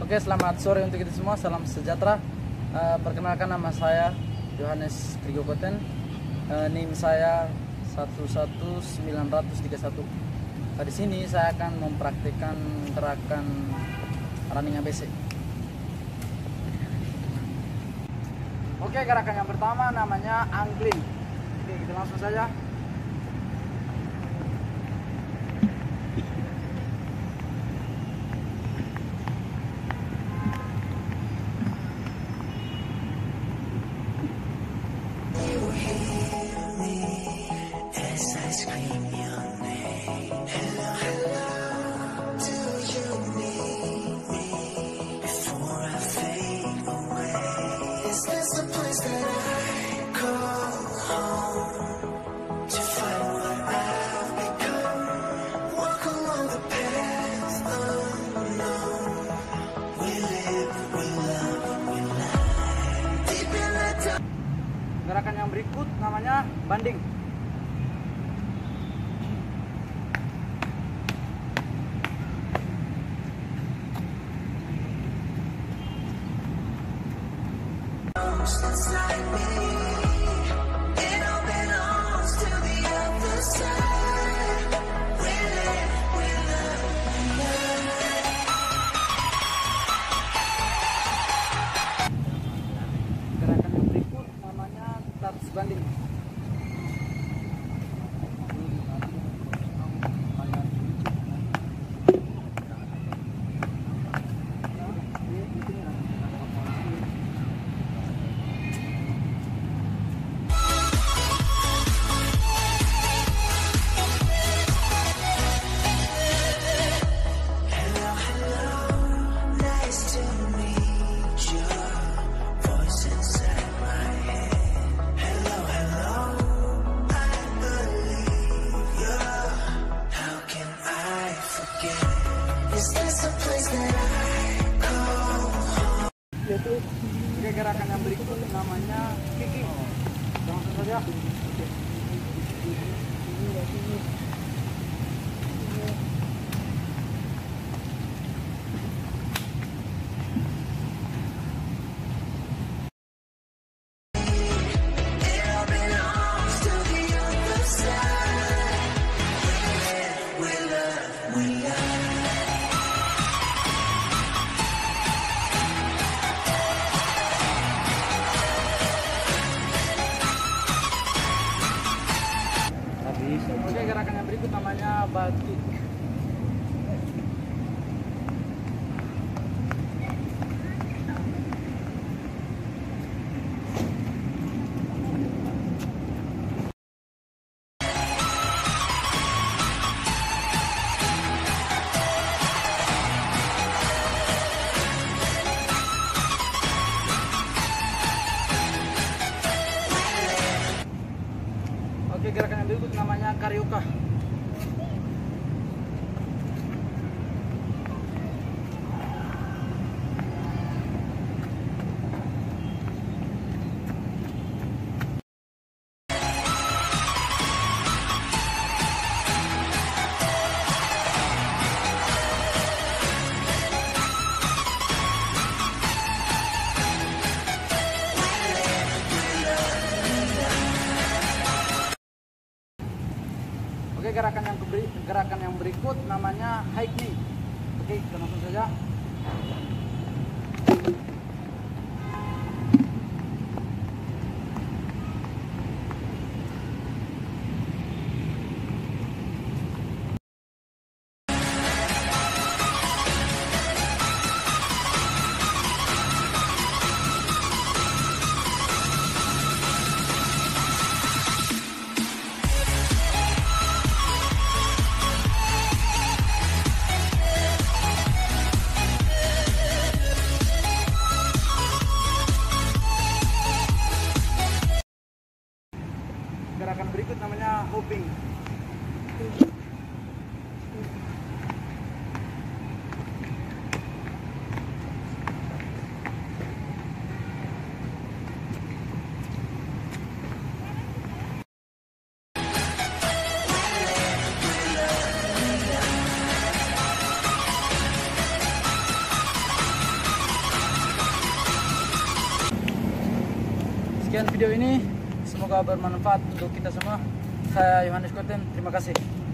Oke, selamat sore untuk kita semua. Salam sejahtera. Perkenalkan, nama saya Yohanes Krigokoten. NIM saya 11931. Di sini saya akan mempraktikkan gerakan running ABC. Oke, gerakan yang pertama namanya angling. Oke, kita langsung saja. Gerakan yang berikut namanya banding. Gerakan yang berikut namanya touch banding. Oke, gerakan yang berikut namanya kicking. Langsung saja. Oke, gerakan yang berikut namanya butt kick. Oke, gerakan yang berikut namanya karyoka. Oke, gerakan yang berikut namanya high knee. Oke, kita langsung saja. Sekian video ini, semoga bermanfaat untuk kita semua. Saya Yohanes Koten, terima kasih.